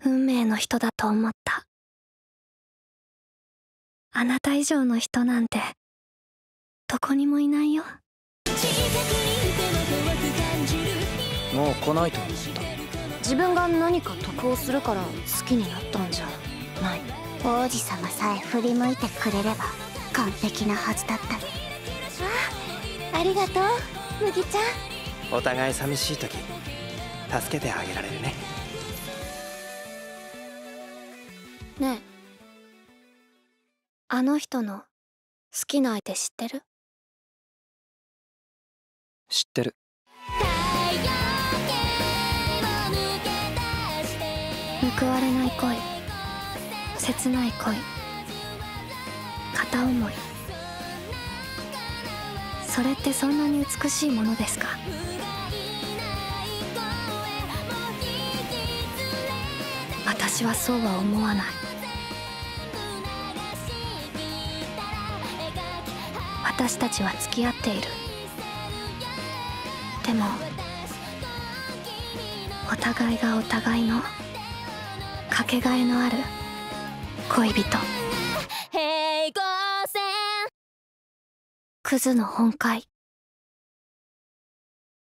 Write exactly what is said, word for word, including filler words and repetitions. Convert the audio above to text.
運命の人だと思った。あなた以上の人なんてどこにもいないよ。 もう来ないと思った。 自分が何か得をするから好きになったんじゃない。 王子様さえ振り向いてくれれば完璧なはずだったの。あ、ありがとう麦ちゃん。 お互い寂しい時助けてあげられるね。 ねえ、あの人の好きな相手知ってる？ 知ってる。 報われない恋、切ない恋、片思い、それってそんなに美しいものですか？私はそうは思わない。私たちは付き合っている。でもお互いがお互いのかけがえのある恋人。クズの本懐。